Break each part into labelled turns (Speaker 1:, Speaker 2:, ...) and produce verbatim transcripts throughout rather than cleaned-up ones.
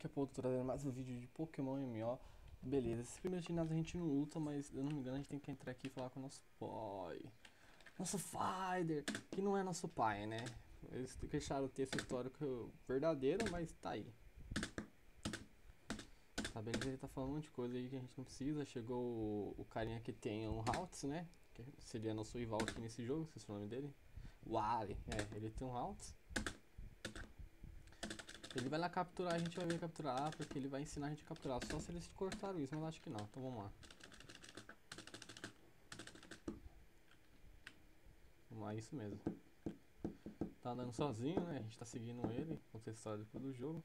Speaker 1: daqui a pouco tô trazendo mais um vídeo de Pokémon M M O. Beleza, esse primeiro de nada a gente não luta, mas se eu não me engano a gente tem que entrar aqui e falar com o nosso pai. Nosso Fighter, que não é nosso pai, né? Eles deixaram o texto histórico verdadeiro, mas tá aí. Tá beleza, ele tá falando um monte de coisa aí que a gente não precisa. Chegou o, o carinha que tem um Haltz, né? Que seria nosso rival aqui nesse jogo, se é o nome dele. O Ali, é, ele tem um Haltz. Ele vai lá capturar, a gente vai ver capturar, porque ele vai ensinar a gente a capturar. Só se eles cortaram isso, mas eu acho que não. Então vamos lá. Vamos lá, isso mesmo. Tá andando sozinho, né? A gente tá seguindo ele, conta a história do jogo.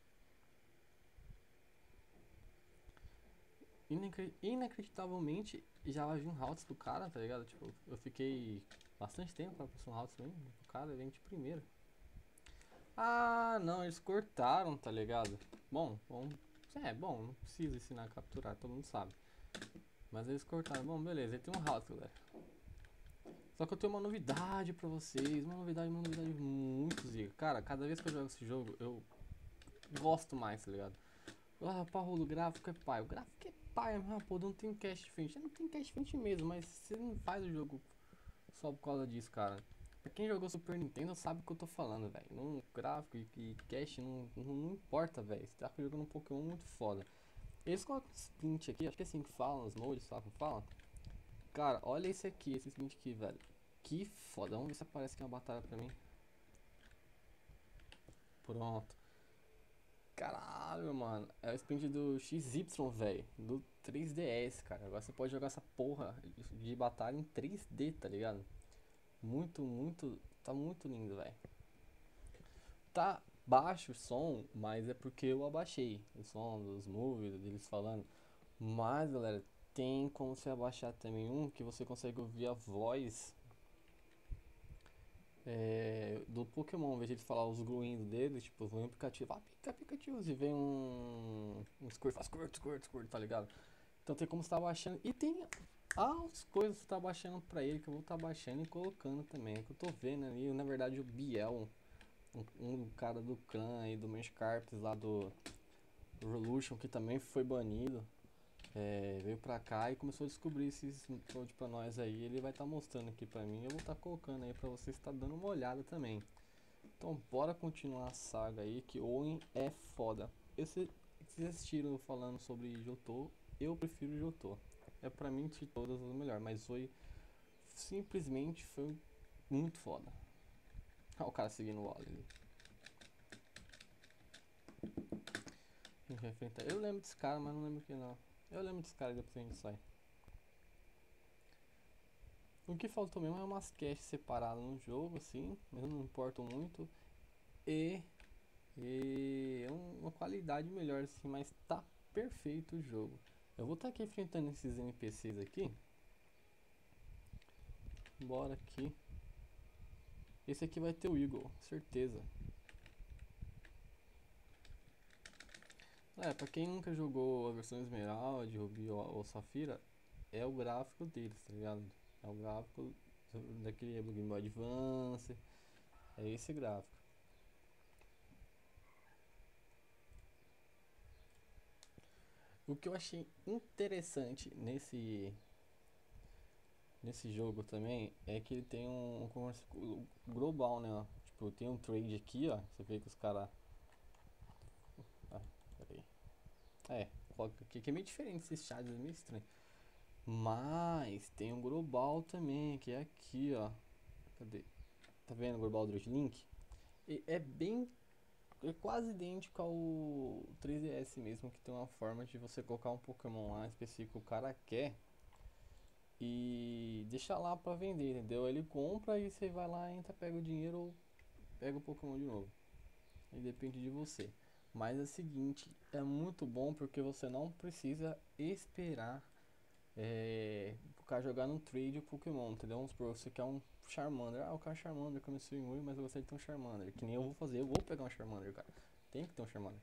Speaker 1: Inacre- Inacreditavelmente, já vai vir um Haltz do cara, tá ligado? Tipo, eu fiquei bastante tempo pra passar um Haltz também. O cara vem de primeira. Ah, não, eles cortaram, tá ligado? Bom, bom. É, bom, não precisa ensinar a capturar, todo mundo sabe. Mas eles cortaram. Bom, beleza, ele tem um Haltz, galera. Só que eu tenho uma novidade pra vocês, uma novidade, uma novidade muito zica. Cara, cada vez que eu jogo esse jogo, eu gosto mais, tá ligado? Ah, Paulo, o gráfico é pai. O gráfico é pai, mas pô, não tem cast frente. Não tem cast frente mesmo, mas você não faz o jogo só por causa disso, cara. Pra quem jogou Super Nintendo sabe o que eu tô falando, velho. Não, gráfico e, e cast não, não, não importa, velho. Você tá jogando um Pokémon muito foda. Eles colocam esse sprint aqui, acho que é assim que falam, os modes, sabe como fala? Cara, olha esse aqui, esse sprint aqui, velho. Que foda. Vamos ver se aparece aqui uma batalha pra mim. Pronto. Caralho, mano. É o sprint do X Y, velho. Do três D S, cara. Agora você pode jogar essa porra de batalha em três D, tá ligado? Muito, muito. Tá muito lindo, velho. Tá baixo o som, mas é porque eu abaixei o som dos movies, deles falando. Mas, galera, tem como você abaixar também um que você consegue ouvir a voz é, do Pokémon, em vez de ele falar os gruinhos dele, tipo, vem um Pikachu, ah, pica, Pikachu, e vem um, um Squirt, faz Squirt, Squirt, Squirt, tá ligado? Então tem como você tá baixando, e tem as coisas que você tá baixando pra ele, que eu vou estar tá baixando e colocando também, que eu tô vendo ali, na verdade o Biel, um, um cara do clã aí, do Magikarp lá do Revolution, que também foi banido, é, veio pra cá e começou a descobrir esses códigos pra nós aí. Ele vai estar tá mostrando aqui pra mim. Eu vou estar tá colocando aí pra você estar tá dando uma olhada também. Então bora continuar a saga aí, que Owen é foda. Esse, vocês assistiram falando sobre Jotô, eu prefiro Jotô. É pra mim de todas as melhor, mas Oi simplesmente foi muito foda. Olha o cara seguindo o Wally ali. Eu lembro desse cara, mas não lembro que não. Eu lembro desse cara, depois a gente sai. O que faltou mesmo é umas caches separadas no jogo, assim, mas não importam muito. E, e uma qualidade melhor, assim, mas tá perfeito o jogo. Eu vou estar tá aqui enfrentando esses N P Cs aqui. Bora aqui. Esse aqui vai ter o Eagle, certeza. É, pra quem nunca jogou a versão Esmeralda, Rubi ou, ou Safira, é o gráfico deles, tá ligado? É o gráfico daquele Game Boy Advance. É esse gráfico. O que eu achei interessante nesse nesse jogo também é que ele tem um, um comércio global, né? Ó. Tipo, tem um trade aqui, ó. Você vê que os caras. Ah, peraí. É, coloca aqui que é meio diferente esses chats, é meio estranho. Mas tem um global também, que é aqui, ó. Cadê? Tá vendo o global do Link? E é bem. É quase idêntico ao três D S mesmo, que tem uma forma de você colocar um Pokémon lá específico que o cara quer e deixar lá pra vender, entendeu? Ele compra e você vai lá, entra, pega o dinheiro ou pega o Pokémon de novo. Aí depende de você. Mas é o seguinte, é muito bom porque você não precisa esperar é, o cara jogar no trade o Pokémon, entendeu? Vamos supor, você quer um Charmander. Ah, eu quero um Charmander, começou em Ui, mas eu gostaria de ter um Charmander. Que nem eu vou fazer, eu vou pegar um Charmander, cara. Tem que ter um Charmander.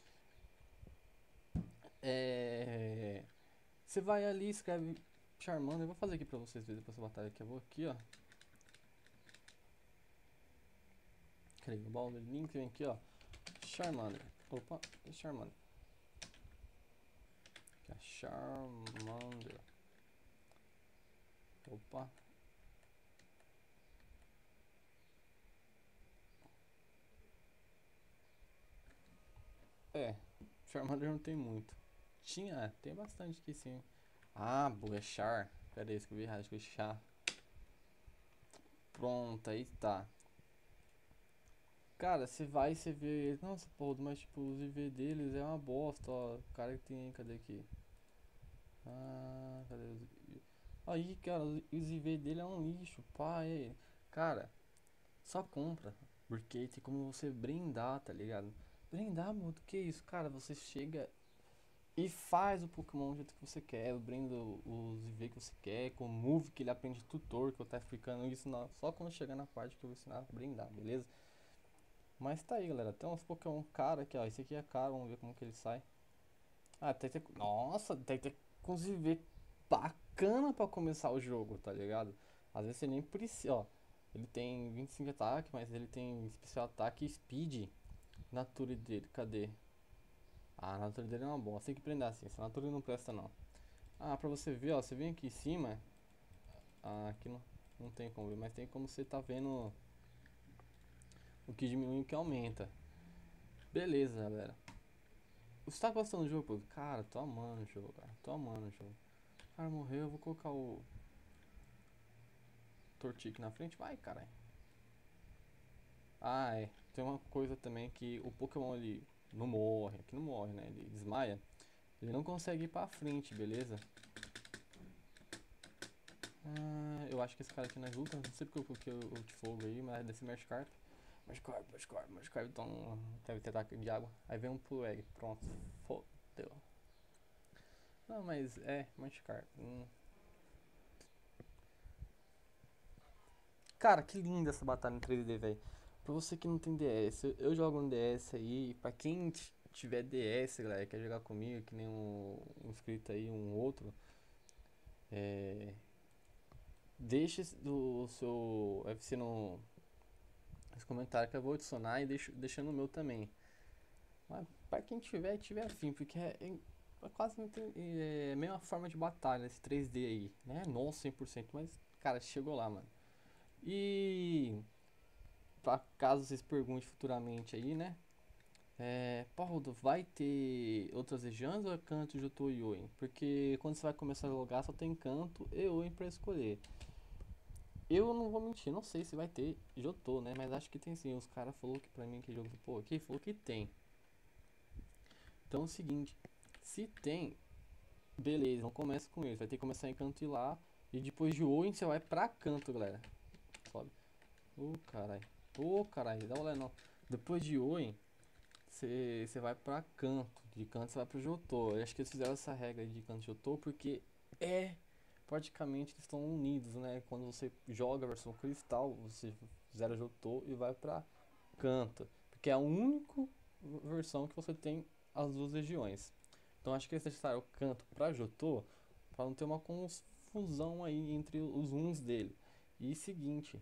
Speaker 1: É... Você vai ali, escreve Charmander. Eu vou fazer aqui pra vocês verem depois dessa batalha aqui. Eu vou aqui, ó. Cadê o Baldur Link? Vem aqui, ó. Charmander. Opa, é Charmander. Aqui é Charmander. Opa. É, Charmander não tem muito. Tinha, é, tem bastante aqui sim. Ah, boa, é Char. Pera aí, escrevi errado, escrevi Char. Pronto, aí tá. Cara, você vai e você vê. Nossa, pô, mas tipo, os I V deles é uma bosta, ó. O cara que tem. Cadê aqui? Ah, cadê os. Aí, cara, os os I V dele é um lixo, pá, aí. Cara, só compra. Porque tem como você brindar, tá ligado? Brindar, mano, que isso? Cara, você chega e faz o Pokémon do jeito que você quer, brinda os I V que você quer, com o move que ele aprende tutor, que eu tô explicando isso na- só quando chegar na parte que eu vou ensinar a brindar, beleza? Mas tá aí, galera. Tem uns Pokémon caro aqui, ó. Esse aqui é caro, vamos ver como que ele sai. Ah, tem que ter. Nossa, tem que ter uns I V bacana pra começar o jogo, tá ligado? Às vezes você nem precisa, ó. Ele tem vinte e cinco de ataque, mas ele tem especial ataque e speed. Nature dele, cadê? Ah, a nature dele é uma bosta. Tem que prender assim, essa nature não presta não. Ah, pra você ver, ó. Você vem aqui em cima. Ah, aqui não, não tem como ver, mas tem como você tá vendo o que diminui e o que aumenta. Beleza, galera. Você tá gostando do jogo, pô? Cara, tô amando o jogo, cara. Tô amando o jogo. O cara morreu, eu vou colocar o Tortique na frente. Vai, caralho. Ah, é. Tem uma coisa também que o Pokémon ele não morre. Aqui não morre, né? Ele desmaia. Ele não consegue ir pra frente, beleza? Ah, eu acho que esse cara aqui nas lutas, não sei porque eu coloquei o, o de fogo aí, mas desse Magikarp. Magikarp, Magikarp, Magikarp, então deve ter ataque de água. Aí vem um Pull Egg, pronto. Fodeu. Não, mas é, Magikarp. Hum. Cara, que linda essa batalha em três D, velho. Pra você que não tem D S, eu, eu jogo no D S aí. Pra quem t- tiver D S, galera, quer jogar comigo, que nem um, um inscrito aí, um outro, é, deixa esse- o seu F C no, nos comentários que eu vou adicionar e deixo, deixando o meu também. Mas pra quem tiver, tiver afim, porque é, é- é quase não tem- é a mesma forma de batalha esse três D aí, né? Não cem por cento, mas, cara, chegou lá, mano. E pra caso vocês perguntem futuramente aí, né? É, Paulo, vai ter outras regiões ou é Kanto, Johto e Yoin? Porque quando você vai começar a jogar só tem Kanto e Yoin pra escolher. Eu não vou mentir, não sei se vai ter Johto, né? Mas acho que tem sim. Os caras falaram que pra mim que jogo, pô, aqui falou que tem. Então é o seguinte, se tem, beleza, não começa com isso. Vai ter que começar em Kanto e lá. E depois de Yoin você vai pra Kanto, galera. Sobe. Ô, caralho. Ô, caralho, dá uma olhada não. Depois de Yoin, você vai pra Canto. De Canto você vai pro Jotô. Eu acho que eles fizeram essa regra de Canto e Jotô porque é praticamente eles estão unidos, né? Quando você joga a versão Cristal, você zera Jotô e vai pra Canto. Porque é a única versão que você tem as duas regiões. Então acho que eles deixaram o Canto pra Jotô pra não ter uma confusão aí entre os uns dele. E seguinte,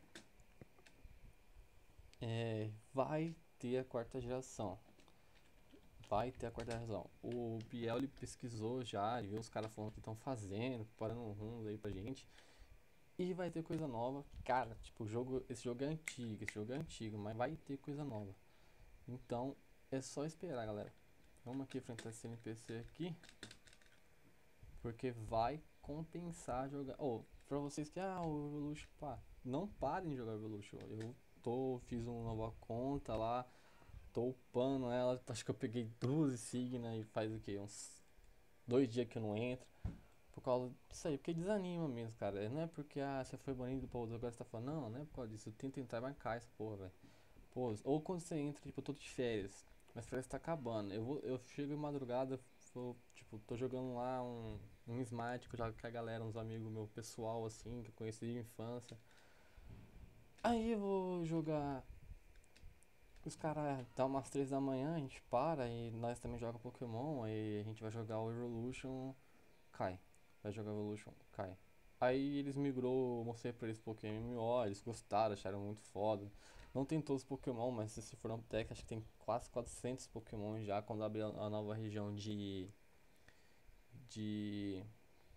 Speaker 1: é, vai ter a quarta geração. Vai ter a quarta razão. O Biel ele pesquisou já, ele viu os caras falando que estão fazendo, parando um rumo aí pra gente. E vai ter coisa nova. Cara, tipo, o jogo, esse jogo é antigo, esse jogo é antigo, mas vai ter coisa nova. Então, é só esperar, galera. Vamos aqui enfrentar esse N P C aqui, porque vai compensar jogar. Oh, pra vocês que, ah, o Evolution, pá, não parem de jogar Evolution. Eu tô, fiz uma nova conta lá, tô upando ela, acho que eu peguei duas insignias e faz o que? Uns dois dias que eu não entro. Por causa disso aí, porque desanima mesmo, cara. Não é porque ah, você foi banido pra outro, agora você tá falando, não, não é por causa disso. Tenta entrar e vai cair essa porra, velho. Pô, ou quando você entra, tipo, eu tô de férias, mas férias tá acabando. Eu vou, eu chego em madrugada, vou, tipo, tô jogando lá um, um Smite que eu jogo com a galera, uns amigos meu pessoal, assim, que eu conheci de infância. Aí eu vou jogar. Os caras dá umas três da manhã, a gente para e nós também joga Pokémon, aí a gente vai jogar o Evolution, cai. Vai jogar Evolution, cai. Aí eles migrou, mostrei pra eles Pokémon M M O, eles gostaram, acharam muito foda. Não tem todos os Pokémon, mas se você for no Tech, acho que tem quase quatrocentos Pokémon já quando abrir a a nova região de. De.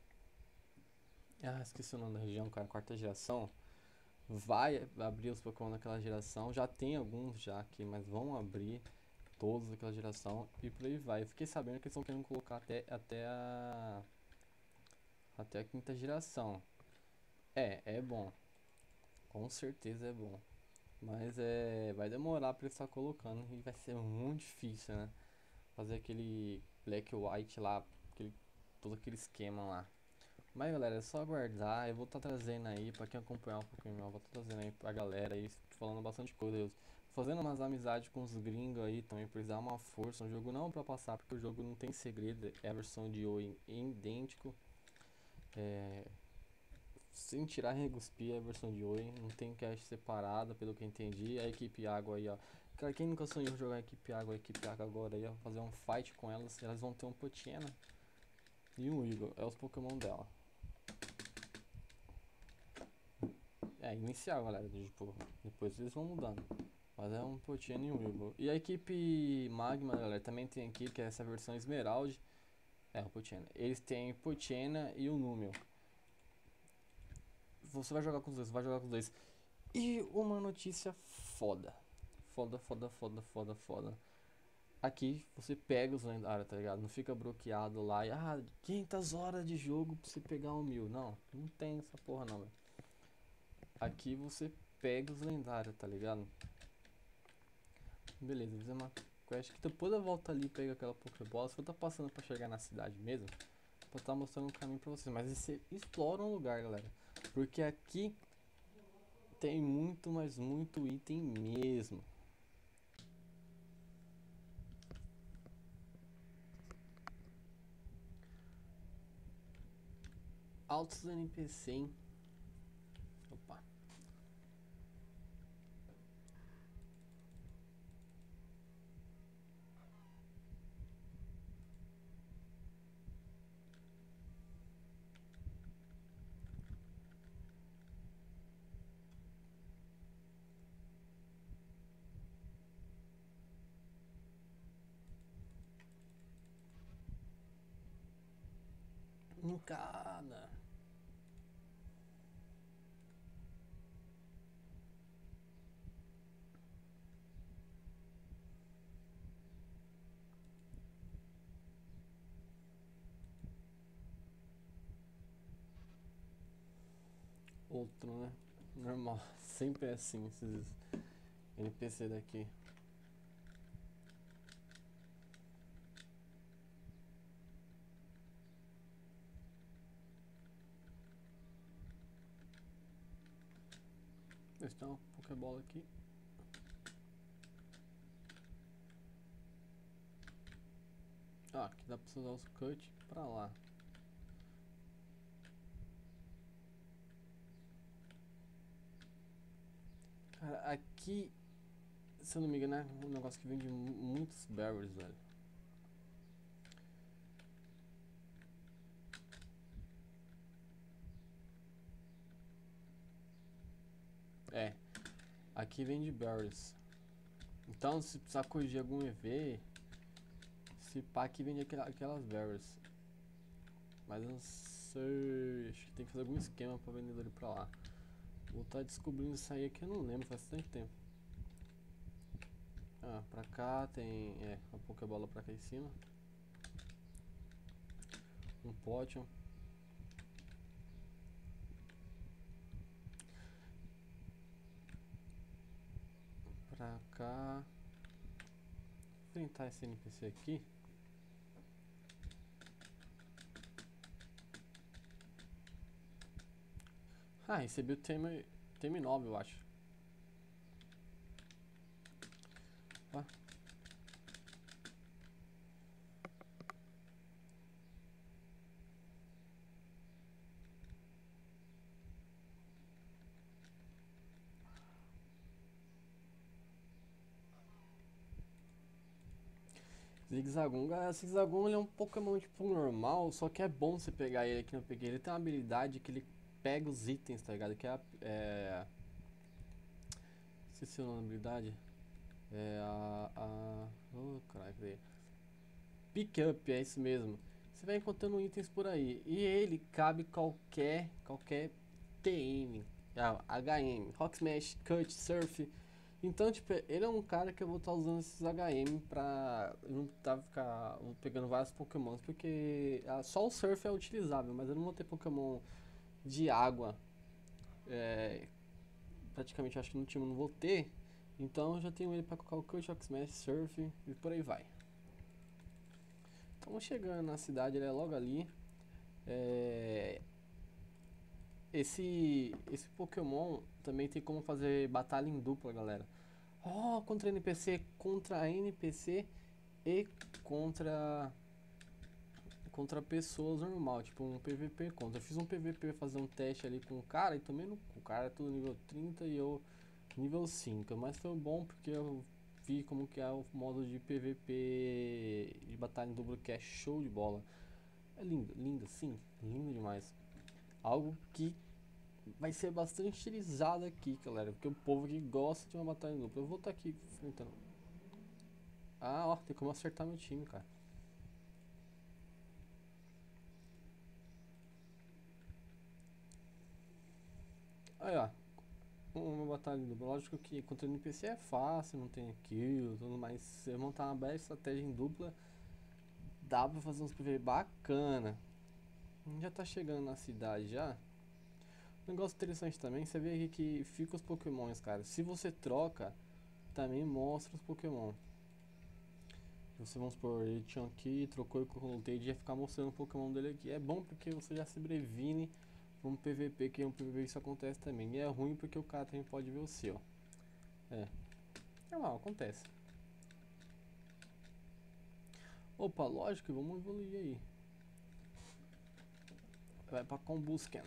Speaker 1: Ah, esqueci o nome da região, cara, quarta geração. Vai abrir os Pokémon daquela geração. Já tem alguns já aqui, mas vão abrir todos daquela geração e por aí vai. Eu fiquei sabendo que eles estão querendo colocar até, até a. Até a quinta geração. É, é bom. Com certeza é bom. Mas é. Vai demorar pra eles estar colocando e vai ser muito difícil, né? Fazer aquele Black White lá, aquele, todo aquele esquema lá. Mas galera, é só aguardar. Eu vou estar trazendo aí, pra quem acompanhar um pouquinho, eu vou estar trazendo aí pra galera aí, falando bastante coisa. Eu fazendo umas amizades com os gringos aí também, pra eles dar uma força. Um jogo não pra passar, porque o jogo não tem segredo, é a versão de Oi idêntico. É, sem tirar e reguspir a versão de Oi, não tem cache separada, pelo que eu entendi. A equipe água aí, ó. Cara, quem nunca sonhou jogar a equipe água, a equipe água agora aí, ó, fazer um fight com elas, elas vão ter um Potiena e um Eagle, é os Pokémon dela. É, inicial, galera, tipo, depois eles vão mudando. Mas é um Potiena e um Eagle. E a equipe Magma, galera, também tem aqui, que é essa versão Esmeralda. É, o Potiena. Eles têm Potiena e o Número. Você vai jogar com os dois, vai jogar com os dois. E uma notícia foda. Foda, foda, foda, foda, foda. Aqui você pega os lendários, tá ligado? Não fica bloqueado lá e ah, quinhentas horas de jogo pra você pegar um mil. Não, não tem essa porra não, velho. Aqui você pega os lendários, tá ligado? Beleza, vou fazer uma quest que depois eu volto ali e pego aquela Pokébola. Se eu tá passando pra chegar na cidade mesmo, pra tá mostrando um caminho pra vocês. Mas você explora um lugar, galera. Porque aqui tem muito, mas muito item mesmo. Altos N P C, hein? Opa. Cada. Outro, né? Normal. Sempre é assim, esses N P C daqui. Deixa eu dar uma Pokébola aqui. Ah, aqui dá pra usar os cut pra lá. Cara, aqui, se eu não me engano, é um negócio que vende mu- muitos berries, velho. É, aqui vende berries. Então, se precisar corrigir algum E V, se pá, aqui vende aquela- aquelas berries. Mas eu não sei, acho que tem que fazer algum esquema pra vendedor ir pra lá. Vou estar descobrindo isso aí que eu não lembro, faz tanto tempo. Ah, pra cá tem é, uma Pokébola pra cá em cima. Um Potion. Pra cá. Vou enfrentar esse N P C aqui. Ah, recebi o Teme, Teme nove, eu acho. Ah. Zigzagoon, galera, Zigzagoon ele é um Pokémon tipo normal, só que é bom você pegar ele aqui, não peguei. Ele tem uma habilidade que ele pega os itens, tá ligado? Que é, a- é Esqueci o nome da habilidade. É a. a oh, caralho, cadê? Pick up, é isso mesmo. Você vai encontrando itens por aí. E ele cabe qualquer. qualquer T M. Ah, H M. Rock Smash, Cut, Surf. Então, tipo, ele é um cara que eu vou estar usando esses H M pra não tá ficar pegando vários Pokémons. Porque ah, só o Surf é utilizável, mas eu não vou ter Pokémon de água. É, praticamente eu acho que no time eu não vou ter. Então eu já tenho ele pra colocar o Cut, Rock Smash, Surf e por aí vai. Estamos chegando na cidade, ele é logo ali. É, esse, esse Pokémon também tem como fazer batalha em dupla, galera. Oh, contra N P C, contra N P C e contra contra pessoas normal, tipo um P V P contra. Eu fiz um P V P fazer um teste ali com o cara e tomei no cu. O cara é tudo nível trinta e eu nível cinco, mas foi bom porque eu vi como que é o modo de P V P de batalha em dupla, que é show de bola. É lindo, lindo, sim, lindo demais. Algo que vai ser bastante utilizado aqui, galera, porque o povo aqui gosta de uma batalha em dupla. Eu vou estar aqui enfrentando. Ah, ó, tem como acertar meu time, cara. Aí, ó, uma batalha em dupla. Lógico que contra o N P C é fácil, não tem kill, tudo mais. Se você montar uma bela estratégia em dupla, dá pra fazer uns P V bacana. Já tá chegando na cidade já. Um negócio interessante também, você vê aqui que fica os Pokémons, cara. Se você troca, também mostra os Pokémon. Você, vamos supor, ele tinha aqui, trocou e coloquei, ia ficar mostrando o Pokémon dele aqui. É bom porque você já se previne pra um P V P, que um P V P isso acontece também. E é ruim porque o cara também pode ver o seu. É, normal, acontece. Opa, lógico, vamos evoluir aí. Vai pra Combusken.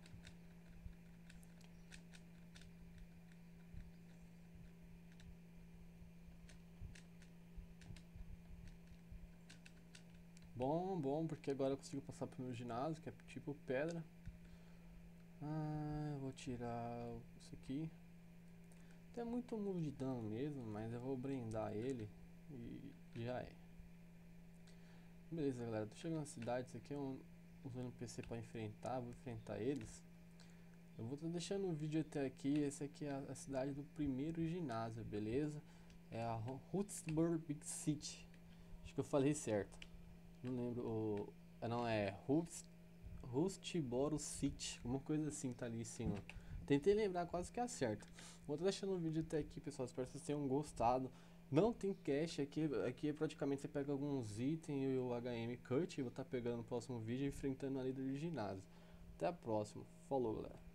Speaker 1: Bom, bom, porque agora eu consigo passar pro meu ginásio, que é tipo pedra. Ah, eu vou tirar isso aqui. Tem muito move de dano mesmo, mas eu vou brindar ele e já é. Beleza, galera, tô chegando na cidade. Isso aqui é um, os N P C pra enfrentar, vou enfrentar eles. Eu vou estar deixando o vídeo até aqui. Esse aqui é a, a cidade do primeiro ginásio, beleza? É a Hootsburg Big City. Acho que eu falei certo. Não lembro o. Não, é Rust, Rustboro City. Uma coisa assim tá ali em cima. Tentei lembrar, quase que acerto. Vou estar deixando o vídeo até aqui, pessoal. Espero que vocês tenham gostado. Não tem cache aqui. Aqui é praticamente você pega alguns itens e o H M Cut. Vou estar pegando no próximo vídeo e enfrentando a líder de ginásio. Até a próxima. Falou, galera.